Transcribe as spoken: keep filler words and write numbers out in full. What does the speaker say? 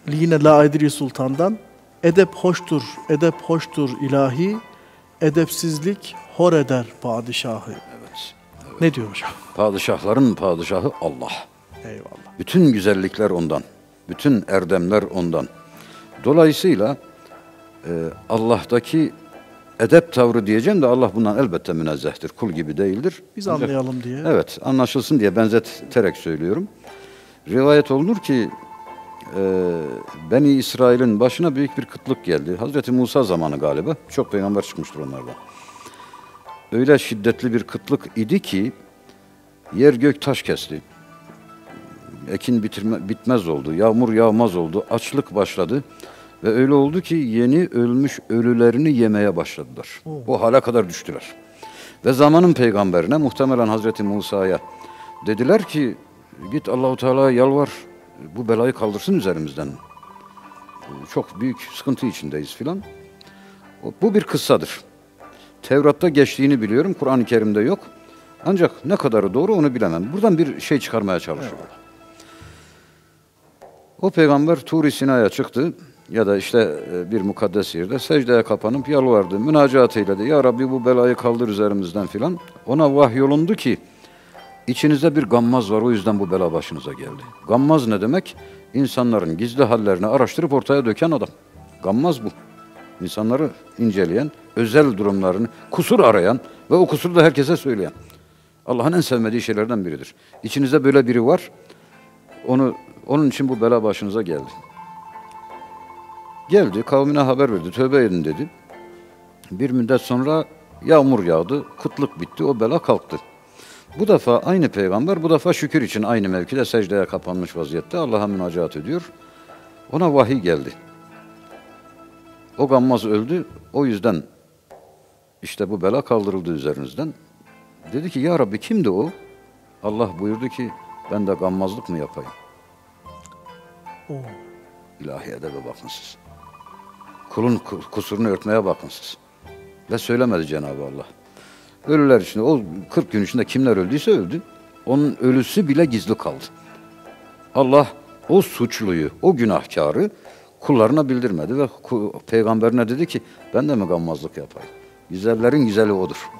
yine La Edri Sultan'dan edep hoştur, edep hoştur ilahi, edepsizlik hor eder padişahı. Evet, evet. Ne diyor hocam? Padişahların padişahı Allah. Eyvallah. Bütün güzellikler ondan. Bütün erdemler ondan. Dolayısıyla e, Allah'taki edep tavrı diyeceğim de Allah bundan elbette münezzehtir. Kul gibi değildir. Biz Ancak, anlayalım diye. Evet, anlaşılsın diye benzeterek söylüyorum. Rivayet olunur ki e, Beni İsrail'in başına büyük bir kıtlık geldi. Hazreti Musa zamanı galiba. Çok peygamber çıkmıştır onlardan. Öyle şiddetli bir kıtlık idi ki yer gök taş kesti. Ekin bitirme, bitmez oldu. Yağmur yağmaz oldu. Açlık başladı. Ve öyle oldu ki yeni ölmüş ölülerini yemeye başladılar. Oo. Bu hale kadar düştüler. Ve zamanın peygamberine, muhtemelen Hazreti Musa'ya dediler ki git Allahu Teala'ya yalvar, bu belayı kaldırsın üzerimizden. Çok büyük sıkıntı içindeyiz filan. Bu bir kıssadır. Tevrat'ta geçtiğini biliyorum, Kur'an-ı Kerim'de yok. Ancak ne kadarı doğru onu bilemem. Buradan bir şey çıkarmaya çalışıyorum. Evet. O peygamber Tur-i Sina'ya çıktı ya da işte bir mukaddes yerde secdeye kapanıp yalvardı, münacat eyledi. Ya Rabbi bu belayı kaldır üzerimizden filan. Ona vahyolundu ki içinizde bir gammaz var, o yüzden bu bela başınıza geldi. Gammaz ne demek? İnsanların gizli hallerini araştırıp ortaya döken adam. Gammaz bu. İnsanları inceleyen, özel durumlarını, kusur arayan ve o kusuru da herkese söyleyen. Allah'ın en sevmediği şeylerden biridir. İçinizde böyle biri var, onu onun için bu bela başınıza geldi. Geldi, kavmine haber verdi, tövbe edin dedi. Bir müddet sonra yağmur yağdı, kıtlık bitti, o bela kalktı. Bu defa aynı peygamber, bu defa şükür için aynı mevkide secdeye kapanmış vaziyette Allah'a münacat ediyor. Ona vahiy geldi. O gammaz öldü, o yüzden işte bu bela kaldırıldı üzerinizden. Dedi ki ya Rabbi kimdi o? Allah buyurdu ki ben de gammazlık mı yapayım? Oo. İlahi edebe bakın siz. Kulun kusurunu örtmeye bakın siz. Ve söylemedi Cenab-ı Allah. Ölüler içinde, o kırk gün içinde kimler öldüyse öldü. Onun ölüsü bile gizli kaldı. Allah o suçluyu, o günahkarı kullarına bildirmedi ve peygamberine dedi ki ben de mi gammazlık yapayım? Güzellerin güzeli odur.